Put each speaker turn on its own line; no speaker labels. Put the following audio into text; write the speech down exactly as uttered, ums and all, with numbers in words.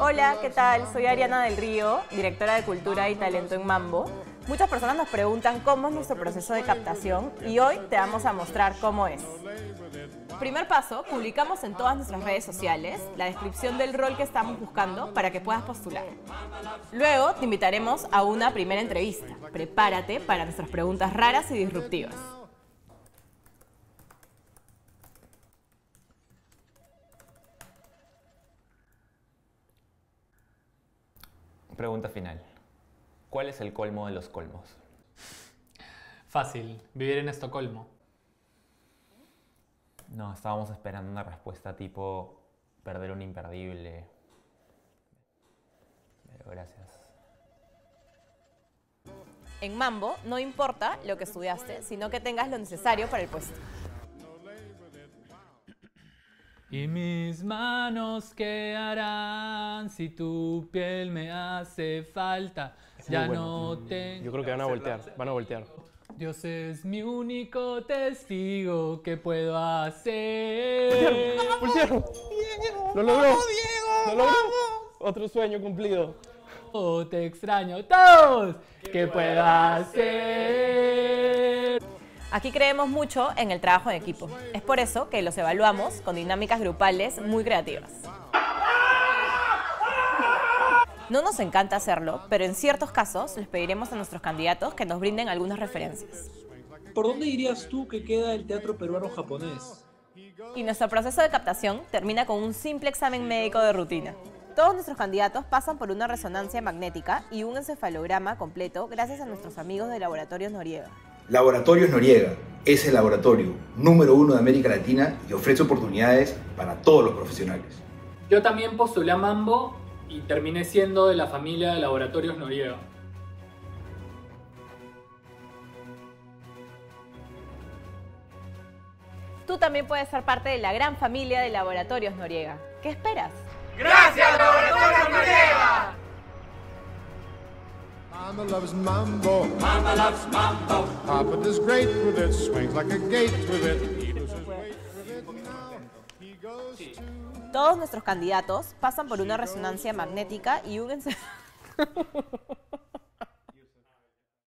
Hola, ¿qué tal? Soy Ariana del Río, directora de Cultura y Talento en Mambo. Muchas personas nos preguntan cómo es nuestro proceso de captación y hoy te vamos a mostrar cómo es. Primer paso, publicamos en todas nuestras redes sociales la descripción del rol que estamos buscando para que puedas postular. Luego te invitaremos a una primera entrevista. Prepárate para nuestras preguntas raras y disruptivas.
Pregunta final. ¿Cuál es el colmo de los colmos?
Fácil, vivir en Estocolmo.
No, estábamos esperando una respuesta tipo perder un imperdible. Pero gracias.
En Mambo no importa lo que estudiaste, sino que tengas lo necesario para el puesto.
Y mis manos, ¿qué harán si tu piel me hace falta?
Es
Ya
muy bueno.
no tengo...
Yo creo que van a voltear, van a voltear.
Dios es mi único testigo, ¿qué puedo hacer?
¡Voltearon! ¡Lo logró! ¡Lo logró! Otro sueño cumplido.
Oh, te extraño todos, ¿qué puedo hacer?
Aquí creemos mucho en el trabajo en equipo. Es por eso que los evaluamos con dinámicas grupales muy creativas. No nos encanta hacerlo, pero en ciertos casos les pediremos a nuestros candidatos que nos brinden algunas referencias.
¿Por dónde dirías tú que queda el teatro peruano-japonés?
Y nuestro proceso de captación termina con un simple examen médico de rutina. Todos nuestros candidatos pasan por una resonancia magnética y un encefalograma completo gracias a nuestros amigos de Laboratorios Noriega.
Laboratorios Noriega es el laboratorio número uno de América Latina y ofrece oportunidades para todos los profesionales.
Yo también postulé a Mambo y terminé siendo de la familia de Laboratorios Noriega.
Tú también puedes ser parte de la gran familia de Laboratorios Noriega. ¿Qué esperas?
¡Gracias, Laboratorios Noriega!
Mama loves mambo.
Mama loves mambo.
Papa does great with it, swings like a gate with it. He loses weight with it now. He goes to...
Todos nuestros candidatos pasan por una resonancia magnética y un encefalograma.